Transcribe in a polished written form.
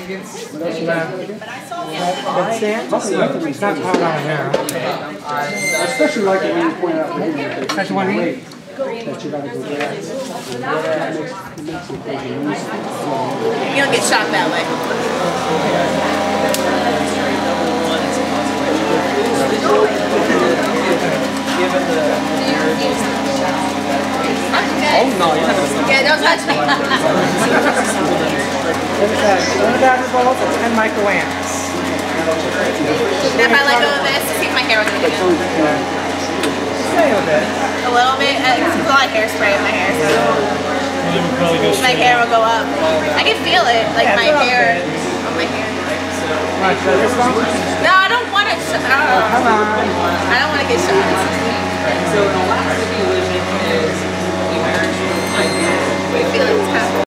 It's not hot on here. I especially like it when you point out the Especially when you eat. that you gotta go there. That makes it easy. You don't get shocked that way. Oh no, you're not gonna Yeah, don't touch me. It's 10 microamps. If I let go of this, see if my hair was going to get in. Stay with it. A little bit. It's a lot of hairspray in my hair, so my hair will go up. I can feel it, like my hair on my hair. No, I don't want it. I don't want to get shot.